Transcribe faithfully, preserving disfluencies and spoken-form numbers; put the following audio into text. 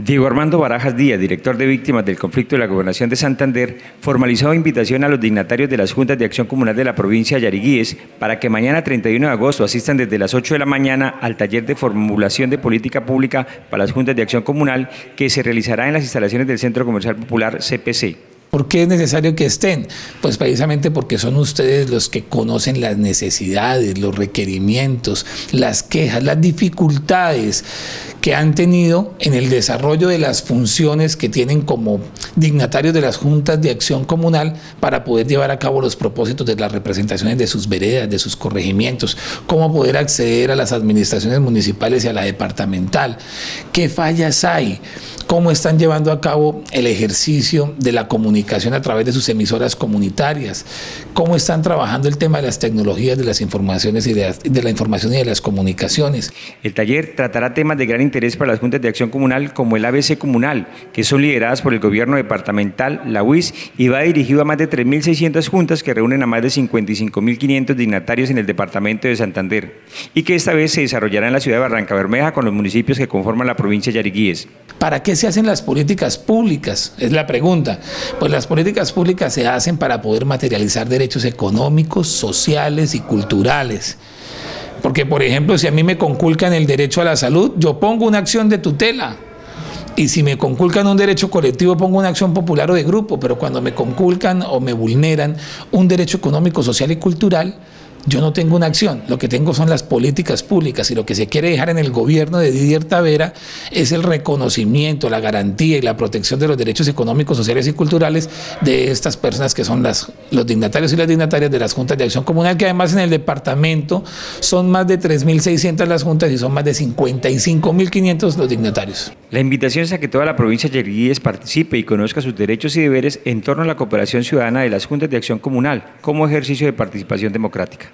Diego Armando Barajas Díaz, director de Víctimas del Conflicto de la Gobernación de Santander, formalizó invitación a los dignatarios de las Juntas de Acción Comunal de la provincia de Yariguíes para que mañana treinta y uno de agosto asistan desde las ocho de la mañana al taller de formulación de política pública para las Juntas de Acción Comunal que se realizará en las instalaciones del Centro Comercial Popular C P C. ¿Por qué es necesario que estén? Pues precisamente porque son ustedes los que conocen las necesidades, los requerimientos, las quejas, las dificultades que han tenido en el desarrollo de las funciones que tienen como dignatarios de las juntas de acción comunal para poder llevar a cabo los propósitos de las representaciones de sus veredas, de sus corregimientos, cómo poder acceder a las administraciones municipales y a la departamental, qué fallas hay, cómo están llevando a cabo el ejercicio de la comunicación a través de sus emisoras comunitarias, cómo están trabajando el tema de las tecnologías de las informaciones y de, de la información y de las comunicaciones. El taller tratará temas de gran interés para las juntas de acción comunal como el A B C comunal, que son lideradas por el gobierno departamental, la U I S, y va dirigido a más de tres mil seiscientas juntas que reúnen a más de cincuenta y cinco mil quinientos dignatarios en el departamento de Santander, y que esta vez se desarrollará en la ciudad de Barrancabermeja con los municipios que conforman la provincia de Yariguíes. ¿Para qué se hacen las políticas públicas? Es la pregunta. Pues las políticas públicas se hacen para poder materializar derechos económicos, sociales y culturales. Porque, por ejemplo, si a mí me conculcan el derecho a la salud, yo pongo una acción de tutela. Y si me conculcan un derecho colectivo, pongo una acción popular o de grupo. Pero cuando me conculcan o me vulneran un derecho económico, social y cultural, yo no tengo una acción, lo que tengo son las políticas públicas, y lo que se quiere dejar en el gobierno de Didier Tavera es el reconocimiento, la garantía y la protección de los derechos económicos, sociales y culturales de estas personas que son las, los dignatarios y las dignatarias de las juntas de acción comunal, que además en el departamento son más de tres mil seiscientas las juntas y son más de cincuenta y cinco mil quinientos los dignatarios. La invitación es a que toda la provincia de Yariguíes participe y conozca sus derechos y deberes en torno a la cooperación ciudadana de las juntas de acción comunal como ejercicio de participación democrática.